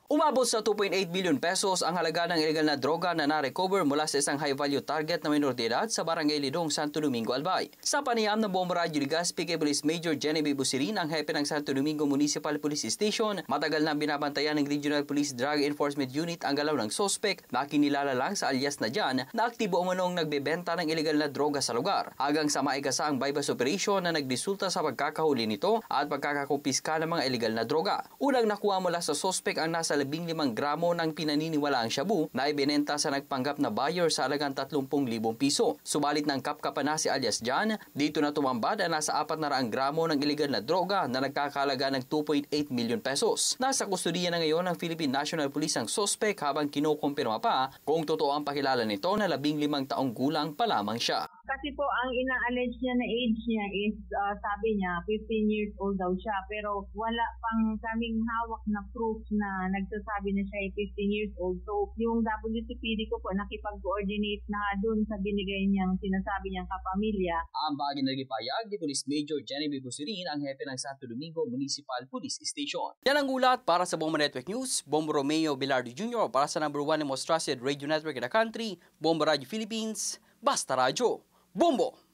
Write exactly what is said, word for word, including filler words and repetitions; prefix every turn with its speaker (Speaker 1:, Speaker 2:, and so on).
Speaker 1: Umabot sa two point eight billion pesos ang halaga ng illegal na droga na na-recover mula sa isang high-value target na minor de edad sa Barangay Lidong, Santo Domingo, Albay. Sa panayam ng Bombo Radio Legazpi kay Police Major Genevieve Busirin, ang hepe ng Santo Domingo Municipal Police Station, matagal na binabantayan ng Regional Police Drug Enforcement Unit ang galaw ng sospek na kinilala lang sa alias na Jan na aktibo umanong nagbebenta ng illegal na droga sa lugar. Hanggang sa maikasa ang bypass operation na nagresulta sa pagkakahuli nito at pagkakakumpiska ng mga illegal na droga. Unang nakuha mula sa sospek ang nasa labing limang gramo ng pinaniniwalaang shabu na ibinenta sa nagpanggap na buyer sa halagang tatlumpu libong piso. Subalit ng kapkapan na si alias Jan, dito na tumambad ang nasa apat na raang gramo ng illegal na droga na nagkakalaga ng two point eight million pesos. Nasa kustudiya na ngayon ng Philippine National Police ang sospek habang kinukumpirma pa kung totoo ang pakilala nito na labing limang taong gulang pa lamang siya.
Speaker 2: Kasi po, ang ina-allege niya na age niya is, uh, sabi niya, fifteen years old daw siya. Pero wala pang kaming hawak na proof na nagsasabi na siya ay fifteen years old. So, yung W C P D ko po, nakipag-coordinate na dun sa binigay niyang sinasabi niyang kapamilya.
Speaker 1: Ang bagay na nagipayag ni Police Major Genevieve Busirin, ang hepe ng Santo Domingo Municipal Police Station. Yan ang ulat para sa Bombo Network News. Bombo Romeo Bilardo Junior para sa number one and most trusted radio network in the country, Bombo Radio Philippines, Basta Radio. Bombo!